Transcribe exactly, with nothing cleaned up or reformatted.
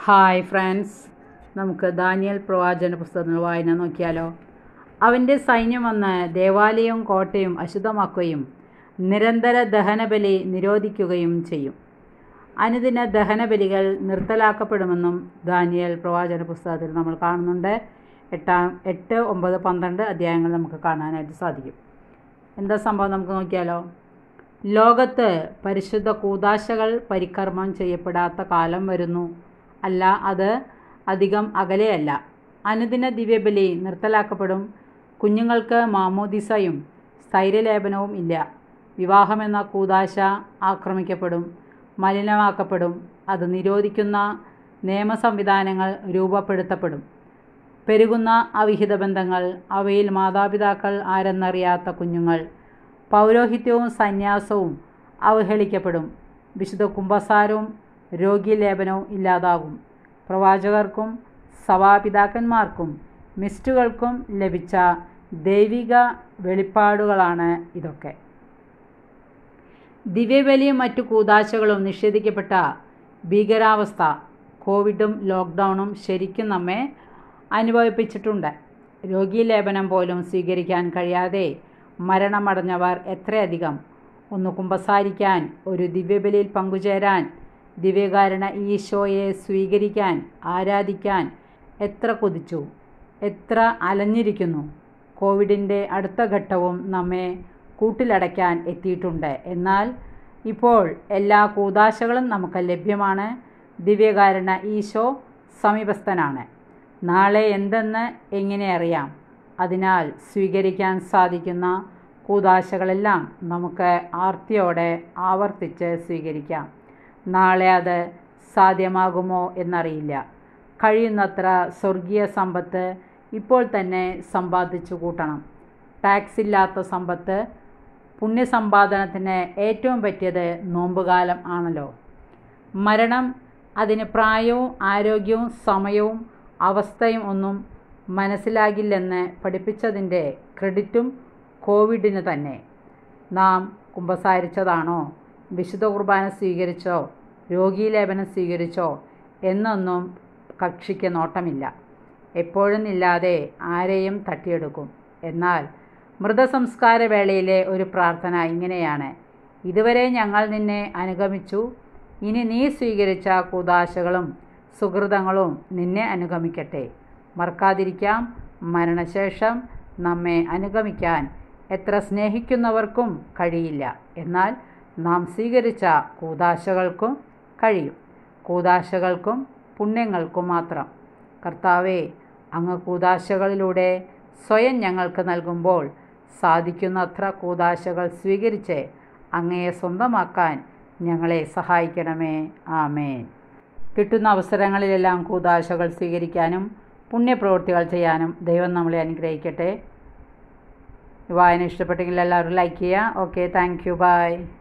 Hi friends, നമുക്ക് Daniel പ്രവാചകന്റെ പുസ്തകത്തിൽ വായന നോക്കിയാലോ. അവൻ്റെ സൈന്യം വന്ന് ദേവാലയവും കോട്ടയും അശുദ്ധമാക്കുകയും നിരന്തര ദഹനബലി നിരോധിക്കുകയും ചെയ്യും. അനുദിന ദഹനബലികൾ നിർത്തലാക്കപ്പെടുമെന്നും ദാനിയേൽ പ്രവാചകന്റെ പുസ്തകത്തിൽ നമ്മൾ കാണുന്നുണ്ട്. എട്ടാം എട്ട് ഒമ്പത് പന്ത്രണ്ട് അധ്യായങ്ങൾ നമുക്ക് കാണാനായിട്ട് സാധിക്കും. എന്താ സംഭവം നമുക്ക് നോക്കിയാലോ. ലോകത്ത് പരിശുദ്ധ കൂദാശകൾ പരികർമ്മം ചെയ്യപ്പെടാത്ത കാലം വരുന്നു. അല്ല, അത് അധികം അകലെയല്ല. അനുദിന ദിവ്യബലി നിർത്തലാക്കപ്പെടും. കുഞ്ഞുങ്ങൾക്ക് മാമോദിസയും സ്ഥൈര്യലേപനവും ഇല്ല. വിവാഹമെന്ന കൂദാശ ആക്രമിക്കപ്പെടും, മലിനമാക്കപ്പെടും. അത് നിരോധിക്കുന്ന നിയമ സംവിധാനങ്ങൾ രൂപപ്പെടുത്തപ്പെടും. പെരുകുന്ന അവിഹിത ബന്ധങ്ങൾ, അവയിൽ മാതാപിതാക്കൾ ആരെന്നറിയാത്ത കുഞ്ഞുങ്ങൾ, പൗരോഹിത്യവും സന്യാസവും അവഹേളിക്കപ്പെടും. വിശുദ്ധ കുമ്പസാരവും രോഗീലേപനവും ഇല്ലാതാകും. പ്രവാചകർക്കും സഭാപിതാക്കന്മാർക്കും മിസ്റ്റുകൾക്കും ലഭിച്ച ദൈവിക വെളിപ്പാടുകളാണ് ഇതൊക്കെ. ദിവ്യബലിയും മറ്റു കൂദാശകളും നിഷേധിക്കപ്പെട്ട ഭീകരാവസ്ഥ കോവിഡും ലോക്ക്ഡൗണും ശരിക്കും നമ്മെ അനുഭവിപ്പിച്ചിട്ടുണ്ട്. രോഗീലേപനം പോലും സ്വീകരിക്കാൻ കഴിയാതെ മരണമടഞ്ഞവർ എത്രയധികം. ഒന്ന് കുമ്പസാരിക്കാൻ, ഒരു ദിവ്യബലിയിൽ പങ്കുചേരാൻ, ദിവ്യകാരണ ഈശോയെ സ്വീകരിക്കാൻ, ആരാധിക്കാൻ എത്ര കൊതിച്ചു, എത്ര അലഞ്ഞിരിക്കുന്നു. കോവിഡിൻ്റെ അടുത്ത ഘട്ടവും നമ്മെ കൂട്ടിലടയ്ക്കാൻ എത്തിയിട്ടുണ്ട്. എന്നാൽ ഇപ്പോൾ എല്ലാ കൂദാശകളും നമുക്ക് ലഭ്യമാണ്. ദിവ്യകാരണ ഈശോ സമീപസ്ഥനാണ്. നാളെ എന്തെന്ന് എങ്ങനെ അറിയാം? അതിനാൽ സ്വീകരിക്കാൻ സാധിക്കുന്ന കൂദാശകളെല്ലാം നമുക്ക് ആർത്തിയോടെ ആവർത്തിച്ച് സ്വീകരിക്കാം. നാളെ അത് സാധ്യമാകുമോ എന്നറിയില്ല. കഴിയുന്നത്ര സ്വർഗീയ സമ്പത്ത് ഇപ്പോൾ തന്നെ സമ്പാദിച്ചു കൂട്ടണം. ടാക്സ് ഇല്ലാത്ത സമ്പത്ത്. പുണ്യസമ്പാദനത്തിന് ഏറ്റവും പറ്റിയത് നോമ്പുകാലം ആണല്ലോ. മരണം അതിന് പ്രായവും ആരോഗ്യവും സമയവും അവസ്ഥയും ഒന്നും മനസ്സിലാകില്ലെന്ന് പഠിപ്പിച്ചതിൻ്റെ ക്രെഡിറ്റും കോവിഡിന് തന്നെ. നാം കുമ്പസാരിച്ചതാണോ, വിശുദ്ധ കുർബാന സ്വീകരിച്ചോ, രോഗീലേപനം സ്വീകരിച്ചോ എന്നൊന്നും കക്ഷിക്ക് നോട്ടമില്ല. എപ്പോഴും ഇല്ലാതെ ആരെയും തട്ടിയെടുക്കും. എന്നാൽ മൃതസംസ്കാര വേളയിലെ ഒരു പ്രാർത്ഥന ഇങ്ങനെയാണ്: ഇതുവരെ ഞങ്ങൾ നിന്നെ അനുഗമിച്ചു, ഇനി നീ സ്വീകരിച്ച കൂദാശകളും സുഹൃതങ്ങളും നിന്നെ അനുഗമിക്കട്ടെ. മറക്കാതിരിക്കാം, മരണശേഷം നമ്മെ അനുഗമിക്കാൻ എത്ര സ്നേഹിക്കുന്നവർക്കും കഴിയില്ല. എന്നാൽ നാം സ്വീകരിച്ച കൂദാശകൾക്കും കഴിയും. കൂദാശകൾക്കും പുണ്യങ്ങൾക്കും മാത്രം. കർത്താവേ, അങ്ങ് കൂദാശകളിലൂടെ സ്വയം ഞങ്ങൾക്ക് നൽകുമ്പോൾ സാധിക്കുന്നത്ര കൂദാശകൾ സ്വീകരിച്ച് അങ്ങയെ സ്വന്തമാക്കാൻ ഞങ്ങളെ സഹായിക്കണമേ. ആമേൻ. കിട്ടുന്ന അവസരങ്ങളിലെല്ലാം കൂദാശകൾ സ്വീകരിക്കാനും പുണ്യപ്രവൃത്തികൾ ചെയ്യാനും ദൈവം നമ്മളെ അനുഗ്രഹിക്കട്ടെ. വായന ഇഷ്ടപ്പെട്ടെങ്കിൽ എല്ലാവരും ലൈക്ക് ചെയ്യുക. Okay, thank you, by.